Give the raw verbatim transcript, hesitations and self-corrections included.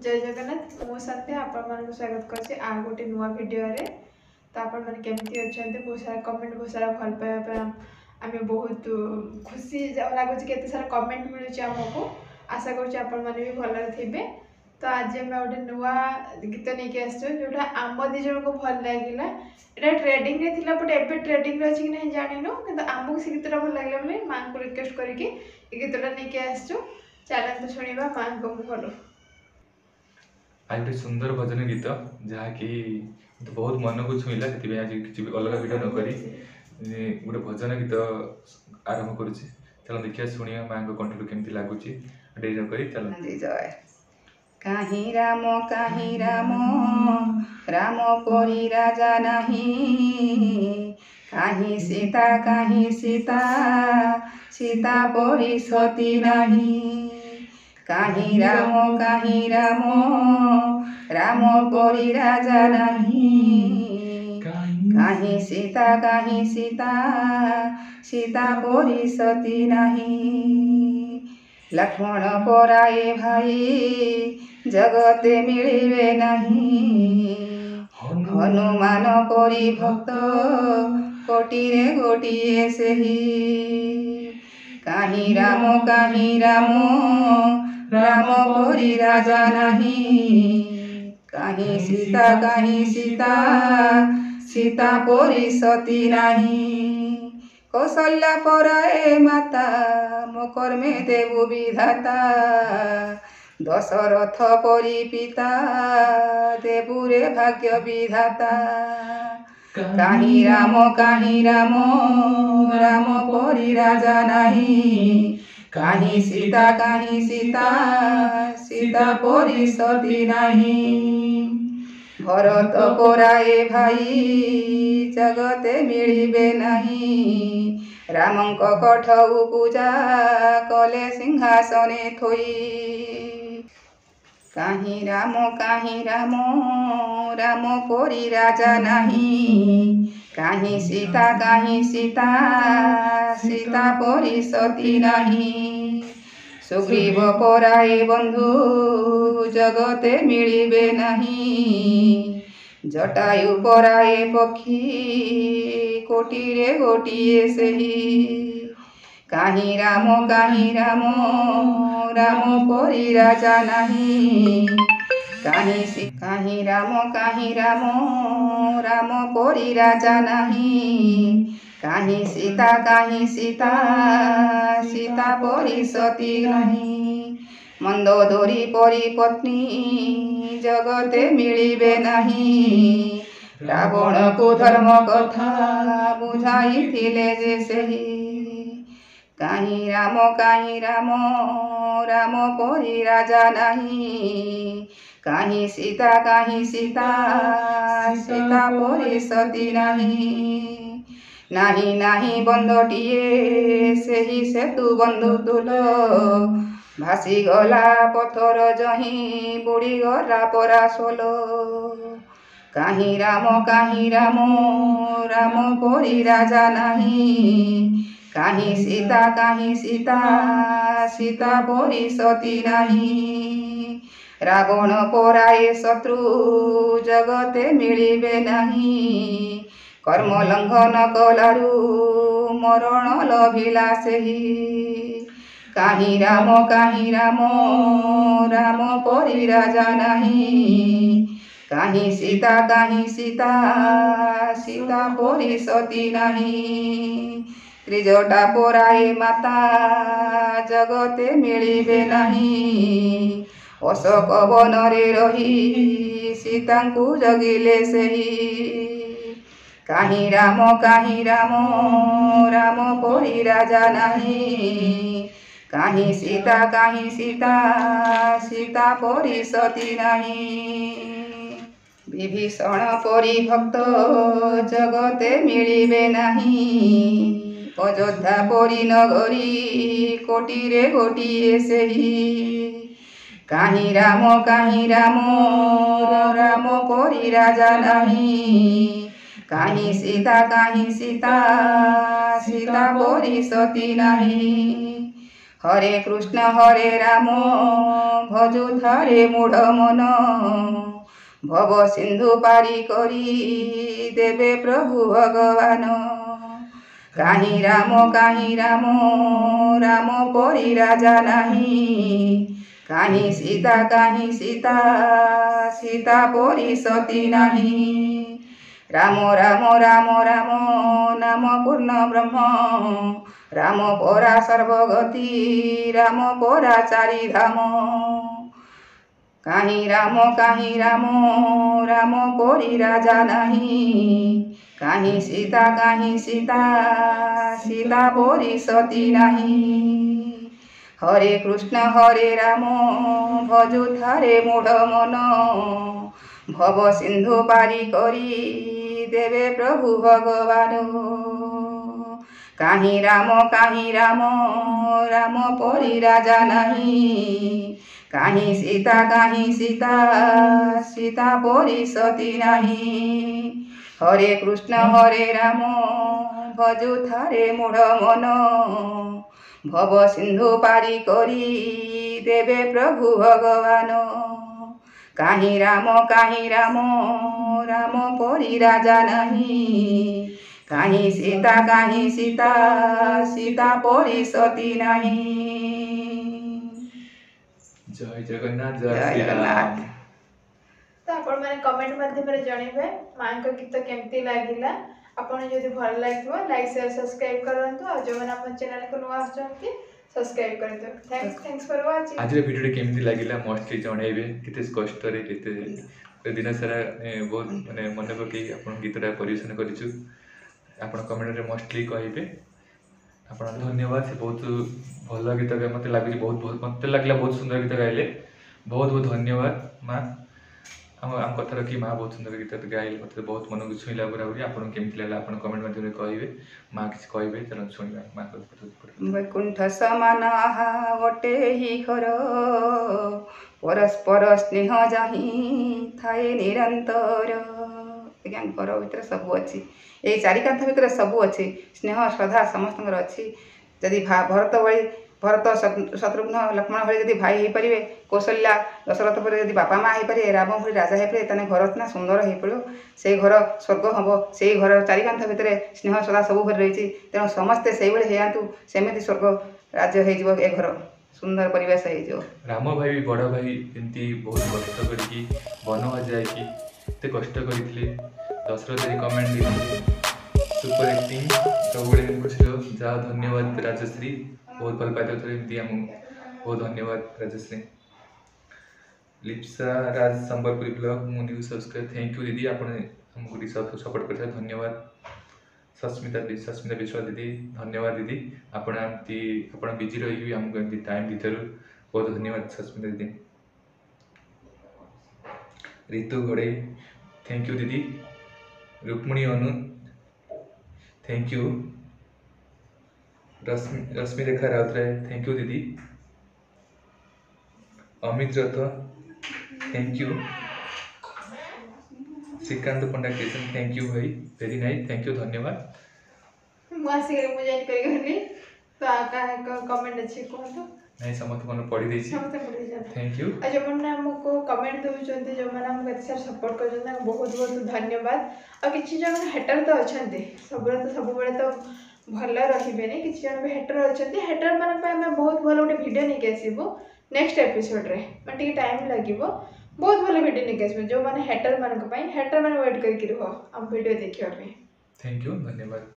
जय जगन्नाथ मो संध्या आपण मान स्वागत करछे आ गोटे नुआ वीडियो रे। तो आपण माने केमती अछंते बहुत सारा कमेंट बहुत सारा भल पाया पे आमे बहुत खुशी लागुच केते सारा कमेंट मिलुची हमको। आशा करछ आपण माने भी भल थिबे। तो आज हम गोटे नुआ गीत नै के आछो जोटा आम दि जण को भल लागिला। एटा ट्रेडिंग रे थिला बट एबे ट्रेडिंग रे अछि कि नै जानिनो किंतु आमको से गीतटा भल लागला बोले मां को रिक्वेस्ट करके ए गीतटा नै के आछो। चैनल तो सुनिबा मां को भलो आज गोटे सुंदर भजन गीत जहाँकि तो बहुत मन को छुईला से आज किसी अलग वीडियो न करी गोटे भजन गीत आरंभ करुचे। चलो देखिए शुणिया माँ को कंठ केमती लगुच डेरी न करी चलो। जय काहीं राम काहीं राम राम परी राजा नहीं, काहीं सीता काहीं सीता सीता परी सती नहीं, काहीं राम काहीं राम राम परी राजा नहीं, काहीं सीता काहीं सीता सीता परी सती नहीं, लक्ष्मण पराए भाई जगते मिलिबे नहीं, हनुमान परी भक्त कोटिरे गोटिए सेही, काहीं राम काहीं राम राम परी राजा नहीं, काहीं सीता काहीं सीता सीता परी सती नहीं, कौशल्या पराए माता मकर में देवु विधाता, दशरथ परी पिता देवुरे भाग्य विधाता, काहीं राम काहीं राम राम परी राजा नहीं, काहीं सीता काहीं सीता सीता परी सती नहीं, भरत पराए भाई जगते मिलिबे नहीं, रामंक कठऊ पूजा कले सिंहासने थोई, काहीं राम काहीं राम राम परी राजा नहीं, काहीं सीता काहीं सीता सीता परी सती नहीं, सुग्रीव पराए बंधु जगते मिलिबे नहीं, जटायु पराए पक्षी कोटिरे गोटिए सेही, काहीं राम काहीं राम राम परी राजा नहीं, काहीं सी काहीं राम काहीं राम राम परी राजा नहीं, काहीं सीता काहीं सीता सीता परी सती नहीं, मंदोदरी परी पत्नी जगते मिलिबे नहीं, रावण को धर्म कथा बुझाई थिले जे सेही, काहीं राम काहीं राम राम परी राजा नहीं, काहीं सीता काहीं सीता सीता परी सती नहीं, नाही नाही बंधटिए सेही सेतु बंधु तुल, भासी गला पथर जही बुड़ी गला परा सोलो, काहीं राम काहीं राम राम परी राजा नहीं, काहीं सीता काहीं सीता सीता परी सती नहीं, रावण पराए शत्रु जगते मिलिबे नहीं, कर्म लंघन कलारु मरण लभिला सेही, काहीं राम काहीं राम राम परी राजा नहीं, काहीं सीता काहीं सीता सीता परी सती नहीं, त्रिजटा पराए माता जगते मिलिबे नहीं, अशोक वन रे रही सीता को जगिले सेही, काहीं राम काहीं राम राम परी राजा नहीं, काहीं सीता काहीं सीता सीता परी सती नहीं, विभीषण परी भक्त जगते मिलिबे नहीं, अयोध्या परी नगरी कोटिरे गोटिए सेही, काहीं राम काहीं राम राम परी राजा नहीं, काहीं सीता काहीं सीता सीता परी सती नहीं, हरे कृष्ण हरे राम भजु थारे मूढ़ मन भव सिंधु पारी करी देवे प्रभु भगवान काहीं राम काहीं राम राम परी राजा नहीं काहीं सीता काहीं सीता सीता परी सती नहीं राम राम राम राम नाम पूर्ण ब्रह्म राम परा सर्वगति राम परा चारि धाम काहीं राम काहीं राम राम परी राजा नहीं काहीं सीता काहीं सीता सीता परी सती नहीं हरे कृष्ण हरे राम भजु थारे मूढ़ मन भव सिंधु पारी करी देवे प्रभु भगवान काहीं राम काहीं राम राम परी राजा नहीं काहीं सीता काहीं सीता सीता परी सती नहीं हरे कृष्ण हरे राम भजु थारे मूढ़ मन भव सिंधु पारी करी देवे प्रभु भगवान काहीं राम काहीं राम राम परी राजा नहीं काहीं सीता काहीं सीता सीता परी सती नहीं जय जगन्नाथ जय जय श्री राम। जगन्नाथ। तो आपण मैंने कमेंट माध्यम जनइबे माँ को गीत केमती लगिला आपन जदि भल लागिबो लाइक शेयर सब्सक्राइब करंतु और जो मन अपन चैनल को नुआ आछंती सब्सक्राइब करंतु थैंक्स थैंक्स फॉर वाचिंग। आज भिडियो केमती लागिला मोस्टली जणेबे केते कष्ट रे केते दिन सारा बहुत माने मन पकई आपन गीतटा परिवेशन करिछु आपन कमेंट रे मोस्टली कहिबे आपन धन्यवाद से बहुत भल गीत गा मते लागि बहुत बहुत मते लागला बहुत सुंदर गीत गाइले बहुत बहुत धन्यवाद माँ हम आम कथा रखी माँ बहुत सुंदर गीत गाइले मत बहुत मन को छुईला बराबर आपन केमती लागला आपन कमेंट माध्यम कहिबे माँ किछ कहिबे चलो सुनिबा माँ को वैकुंठ समान आहा गोटे ही घर परस्पर स्नेह जाही थाए निरंतर आज्ञा घर भितर सबू अच्छी यही चारिकांथ भितर सबू अच्छी स्नेह श्रद्धा समस्त अच्छी जदि भरत भली भरत शत्रुघ्न लक्ष्मण भली जदि भाई हो पारे कौशल्या दशरथ पर जदि बापा माँ हो पारे राम भली राजा हो पारे तेने घर ना सुंदर हो पड़ो से घर स्वर्ग हम से घर चारिकांथ भितर स्नेह श्रद्धा सब भरी रही तेणु समस्ते से हेतु सेमती स्वर्ग राज्य हो घर सुंदर परिवेश हो राम भाई भी बड़ भाई एमती बहुत कष्ट करके वनवास जाकि एत कष्ट करते दशरथ कमेंट देते सुपर एक्टिंग सब खुशी जा धन्यवाद राजश्री बहुत भल पाते थे एमती आम बहुत धन्यवाद राजश्री लिप्सा राज संबलपुरी ब्लॉग मु न्यू सब्सक्राइब थैंक यू दीदी आप हमको सपोर्ट करते धन्यवाद सस्मिता सस्मिता विश्वास दीदी धन्यवाद दीदी आपण एमती आप बिजी रही आमको एमती टाइम दीथर बहुत धन्यवाद सस्मिता दीदी ऋतु घड़े थैंक यू दीदी Rukmani Anu thank you Rashmi Rashmi Rekha Routray thank you दीदी Amit Rath thank you Shrikant Panda creation thank you भाई वेरी नाइस थैंक यू धन्यवाद मुझे मुझे करी तो आका कमेंट अच्छे कहतो नहीं समस्त मन पढ़ी देछि समस्त पढ़ी जाते थैंक यू आ जो मन हमको कमेंट दउचंती जो मन हमको एते सारा सपोर्ट करजन बहुत बहुत धन्यवाद आ किछि जन हेटर तो अछंती सब तो सब बेले तो भल रहिबेनी किछि जन भी हेटर अछंती हेटर मन पे हम बहुत भल उठे वीडियो नै के आसीबो नेक्स्ट एपिसोड रे मटी टाइम लागिबो बहुत भल वीडियो नै के आसीबो जो माने हेटर मन को पई हेटर मन वेट करके रहो हम वीडियो देखियो पे थैंक यू धन्यवाद।